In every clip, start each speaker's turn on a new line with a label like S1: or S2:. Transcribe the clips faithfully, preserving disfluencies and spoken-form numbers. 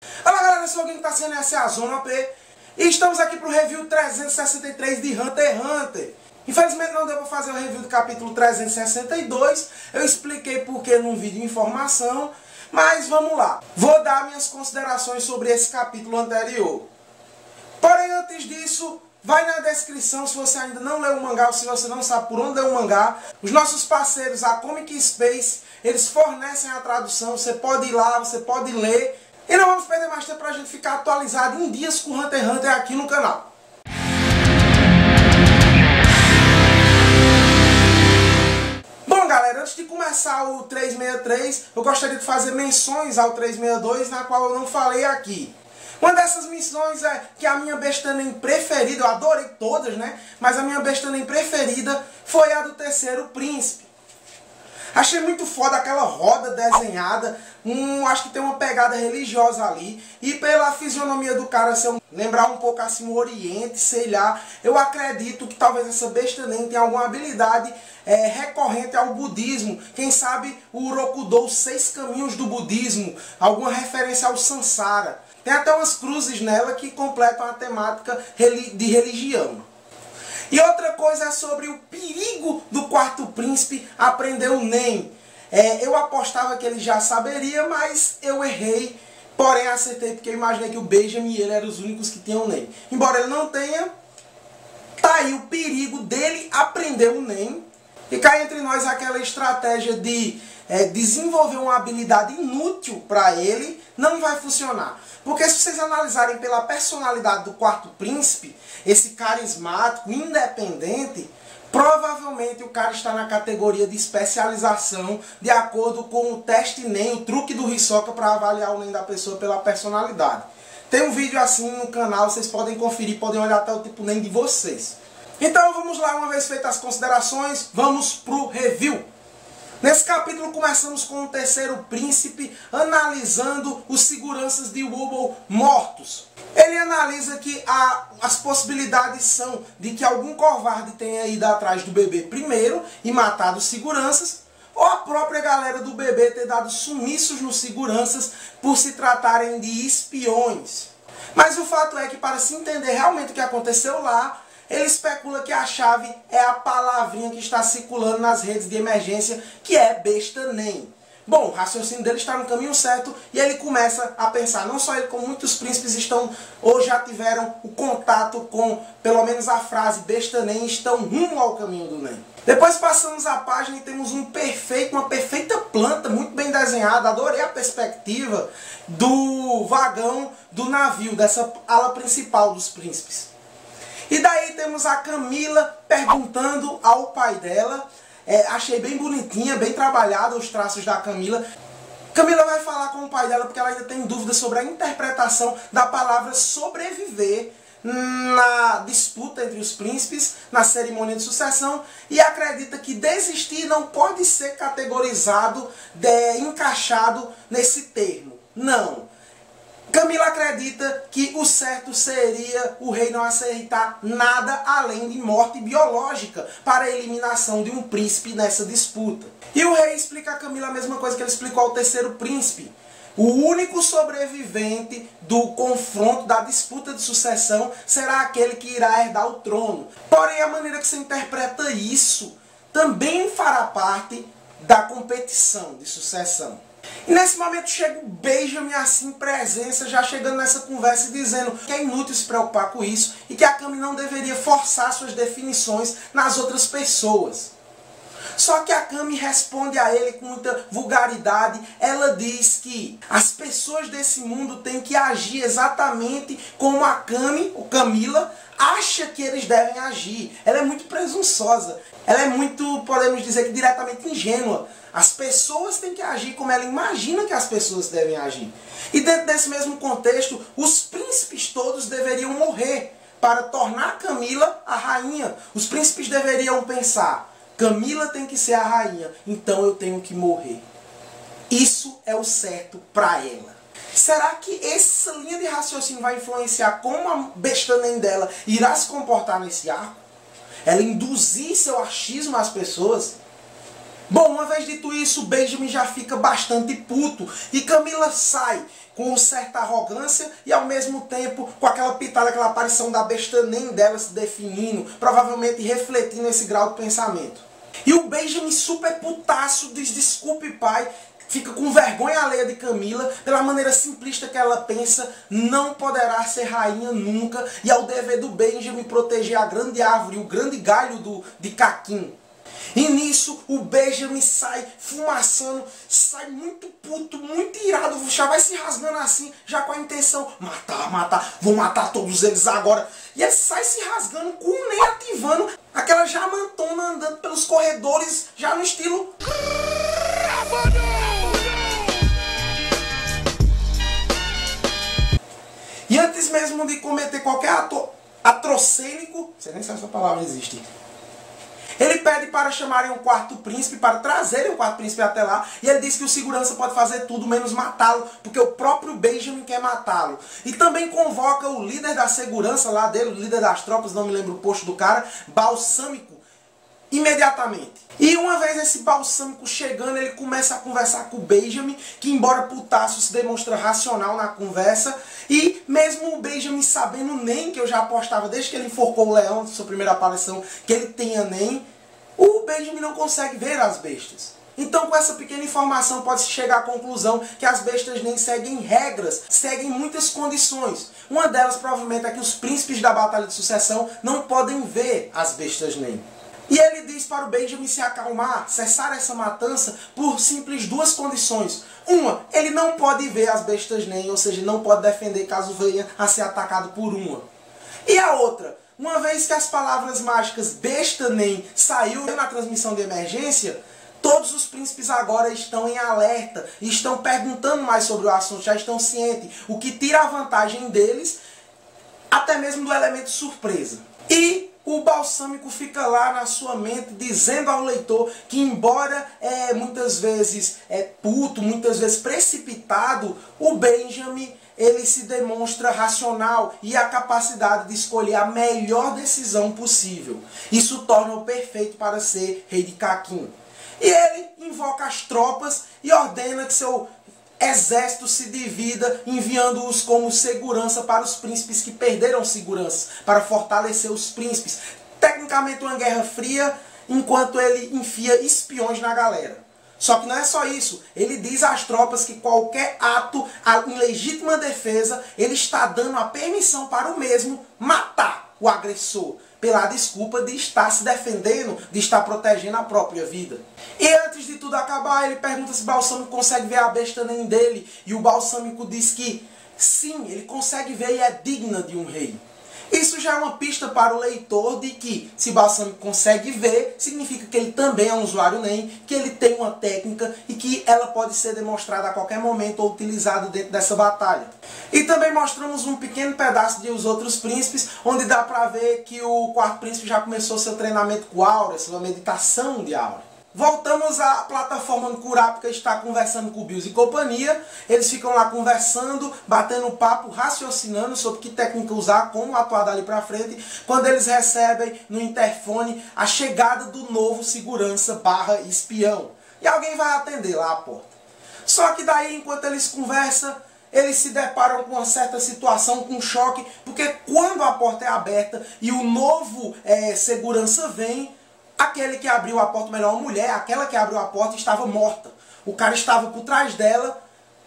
S1: Olá galera, eu sou alguém que está sendo essa é a Zona P e estamos aqui para o review trezentos e sessenta e três de Hunter x Hunter. Infelizmente não deu para fazer o review do capítulo trezentos e sessenta e dois, eu expliquei porque num vídeo de informação, mas vamos lá. Vou dar minhas considerações sobre esse capítulo anterior. Porém, antes disso, vai na descrição se você ainda não leu o mangá ou se você não sabe por onde é o mangá. Os nossos parceiros, a Comic Space, eles fornecem a tradução, você pode ir lá, você pode ler. E não vamos perder mais tempo para a gente ficar atualizado em dias com Hunter x Hunter aqui no canal. Bom galera, antes de começar o trezentos e sessenta e três, eu gostaria de fazer menções ao trezentos e sessenta e dois, na qual eu não falei aqui. Uma dessas missões é que a minha besta nem preferida, eu adorei todas, né? Mas a minha besta nem preferida foi a do terceiro príncipe. Achei muito foda aquela roda desenhada, um, acho que tem uma pegada religiosa ali. E pela fisionomia do cara, se eu lembrar um pouco assim o Oriente, sei lá, eu acredito que talvez essa besta nem tenha alguma habilidade é, recorrente ao budismo. Quem sabe o Urokudou, os seis caminhos do budismo, alguma referência ao Sansara. Tem até umas cruzes nela que completam a temática de religião. E outra coisa é sobre o perigo do quarto príncipe aprender o Nen. É, eu apostava que ele já saberia, mas eu errei. Porém acertei porque eu imaginei que o Benjamin e ele eram os únicos que tinham o Nen. Embora ele não tenha, tá aí o perigo dele aprender o Nen. E cá entre nós aquela estratégia de é, desenvolver uma habilidade inútil para ele não vai funcionar. Porque se vocês analisarem pela personalidade do quarto príncipe, esse carismático, independente, provavelmente o cara está na categoria de especialização de acordo com o teste Nen, o truque do Hisoka para avaliar o Nen da pessoa pela personalidade. Tem um vídeo assim no canal, vocês podem conferir, podem olhar até o tipo Nen de vocês. Então vamos lá, uma vez feitas as considerações, vamos pro review. Nesse capítulo começamos com o terceiro príncipe analisando os seguranças de Wobble mortos. Ele analisa que a, as possibilidades são de que algum covarde tenha ido atrás do bebê primeiro e matado os seguranças, ou a própria galera do bebê ter dado sumiços nos seguranças por se tratarem de espiões. Mas o fato é que para se entender realmente o que aconteceu lá, ele especula que a chave é a palavrinha que está circulando nas redes de emergência, que é besta Nen. Bom, o raciocínio dele está no caminho certo e ele começa a pensar, não só ele, como muitos príncipes estão ou já tiveram o contato com, pelo menos a frase besta Nen, estão rumo ao caminho do Nen. Depois passamos a página e temos um perfeito, uma perfeita planta, muito bem desenhada. Adorei a perspectiva do vagão do navio, dessa ala principal dos príncipes. E daí temos a Camila perguntando ao pai dela. É, achei bem bonitinha, bem trabalhada os traços da Camila. Camila vai falar com o pai dela porque ela ainda tem dúvidas sobre a interpretação da palavra sobreviver na disputa entre os príncipes, na cerimônia de sucessão, e acredita que desistir não pode ser categorizado, de, encaixado nesse termo. Não. Camila acredita que o certo seria o rei não aceitar nada além de morte biológica para a eliminação de um príncipe nessa disputa. E o rei explica a Camila a mesma coisa que ele explicou ao terceiro príncipe. O único sobrevivente do confronto, da disputa de sucessão, será aquele que irá herdar o trono. Porém, a maneira que você interpreta isso também fará parte da competição de sucessão. E nesse momento chega o Benjamin assim, presença, já chegando nessa conversa e dizendo que é inútil se preocupar com isso e que a Cami não deveria forçar suas definições nas outras pessoas. Só que a Cami responde a ele com muita vulgaridade. Ela diz que as pessoas desse mundo têm que agir exatamente como a Cami, ou Camila, acha que eles devem agir. Ela é muito presunçosa. Ela é muito, podemos dizer que diretamente ingênua. As pessoas têm que agir como ela imagina que as pessoas devem agir. E dentro desse mesmo contexto, os príncipes todos deveriam morrer para tornar Camila a rainha. Os príncipes deveriam pensar, Camila tem que ser a rainha, então eu tenho que morrer. Isso é o certo para ela. Será que essa linha de raciocínio vai influenciar como a besta Nen dela irá se comportar nesse arco? Ela induzir seu achismo às pessoas? Bom, uma vez dito isso, o Benjamin já fica bastante puto e Camila sai com certa arrogância e ao mesmo tempo com aquela pitada, aquela aparição da besta nem dela se definindo, provavelmente refletindo esse grau de pensamento. E o Benjamin super putaço diz desculpe pai, fica com vergonha alheia de Camila, pela maneira simplista que ela pensa, não poderá ser rainha nunca, e é o dever do Benjamin proteger a grande árvore, o grande galho do, de Caquim. E nisso o Benjamin sai fumaçando, sai muito puto, muito irado, já vai se rasgando assim, já com a intenção, matar, matar, vou matar todos eles agora. E ele sai se rasgando, com o Nen ativando aquela jamantona andando pelos corredores, já no estilo... E antes mesmo de cometer qualquer ato atrocênico, você nem sabe se essa palavra existe, ele pede para chamarem o quarto príncipe, para trazerem o quarto príncipe até lá, e ele diz que o segurança pode fazer tudo menos matá-lo, porque o próprio Benjamin quer matá-lo. E também convoca o líder da segurança lá dele, o líder das tropas, não me lembro o posto do cara, Balsâmico, imediatamente. E uma vez esse Balsâmico chegando, ele começa a conversar com o Benjamin, que embora putaço se demonstra racional na conversa, e mesmo o Benjamin sabendo nem, que eu já apostava desde que ele enforcou o leão, sua primeira aparição, que ele tenha nem, o Benjamin não consegue ver as bestas. Então com essa pequena informação pode-se chegar à conclusão que as bestas nem seguem regras, seguem muitas condições. Uma delas provavelmente é que os príncipes da Batalha de Sucessão não podem ver as bestas nem. E ele diz para o Benjamin se acalmar, cessar essa matança por simples duas condições. Uma, ele não pode ver as bestas nem, ou seja, não pode defender caso venha a ser atacado por uma. E a outra, uma vez que as palavras mágicas besta nem saiu na transmissão de emergência, todos os príncipes agora estão em alerta, e estão perguntando mais sobre o assunto, já estão cientes, o que tira a vantagem deles, até mesmo do elemento surpresa. E o Balsâmico fica lá na sua mente dizendo ao leitor que embora é, muitas vezes é puto, muitas vezes precipitado, o Benjamin ele se demonstra racional e a capacidade de escolher a melhor decisão possível. Isso torna-o perfeito para ser rei de Caquim. E ele invoca as tropas e ordena que seu exército se divida, enviando-os como segurança para os príncipes que perderam segurança, para fortalecer os príncipes. Tecnicamente uma guerra fria, enquanto ele enfia espiões na galera. Só que não é só isso, ele diz às tropas que qualquer ato em legítima defesa, ele está dando a permissão para o mesmo matar o agressor, pela desculpa de estar se defendendo, de estar protegendo a própria vida. E antes de tudo acabar, ele pergunta se Balsâmico consegue ver a besta nem dele, e o Balsâmico diz que sim, ele consegue ver e é digna de um rei. Isso já é uma pista para o leitor de que, se Balsâmico consegue ver, significa que ele também é um usuário nem, que ele tem uma técnica e que ela pode ser demonstrada a qualquer momento ou utilizada dentro dessa batalha. E também mostramos um pequeno pedaço de Os Outros Príncipes, onde dá para ver que o quarto príncipe já começou seu treinamento com Áurea, sua meditação de Áurea. Voltamos à plataforma no Kurapika, está conversando com o Bills e companhia. Eles ficam lá conversando, batendo papo, raciocinando sobre que técnica usar, como atuar dali pra frente, quando eles recebem no interfone a chegada do novo segurança barra espião. E alguém vai atender lá a porta. Só que daí, enquanto eles conversam, eles se deparam com uma certa situação, com um choque, porque quando a porta é aberta e o novo é, segurança vem, aquele que abriu a porta, melhor, uma mulher, aquela que abriu a porta estava morta. O cara estava por trás dela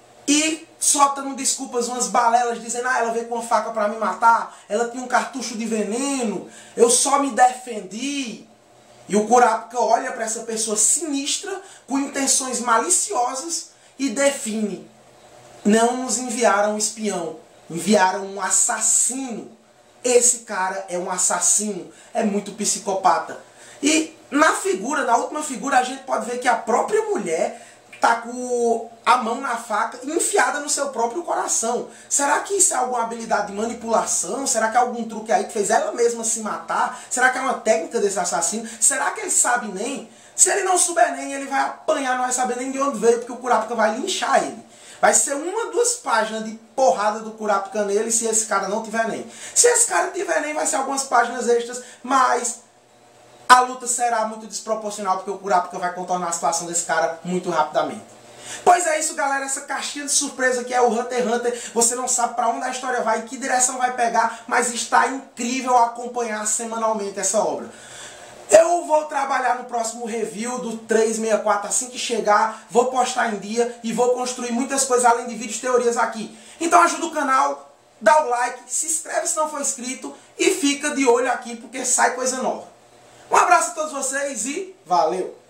S1: e soltando desculpas, umas balelas, dizendo, ah, ela veio com uma faca para me matar, ela tinha um cartucho de veneno, eu só me defendi. E o Kurapika olha para essa pessoa sinistra, com intenções maliciosas, e define, não nos enviaram um espião, enviaram um assassino. Esse cara é um assassino, é muito psicopata. E na figura, na última figura, a gente pode ver que a própria mulher está com a mão na faca enfiada no seu próprio coração. Será que isso é alguma habilidade de manipulação? Será que é algum truque aí que fez ela mesma se matar? Será que é uma técnica desse assassino? Será que ele sabe nem? Se ele não souber nem, ele vai apanhar, não vai saber nem de onde veio, porque o Kurapika vai linchar ele. Vai ser uma, duas páginas de porrada do Kurapika nele se esse cara não tiver nem. Se esse cara tiver nem, vai ser algumas páginas extras, mas a luta será muito desproporcional, porque o Kurapika vai contornar a situação desse cara muito rapidamente. Pois é isso, galera, essa caixinha de surpresa que é o Hunter x Hunter, você não sabe para onde a história vai, que direção vai pegar, mas está incrível acompanhar semanalmente essa obra. Eu vou trabalhar no próximo review do trezentos e sessenta e quatro assim que chegar, vou postar em dia e vou construir muitas coisas além de vídeos teorias aqui. Então ajuda o canal, dá o like, se inscreve se não for inscrito e fica de olho aqui porque sai coisa nova. Um abraço a todos vocês e valeu!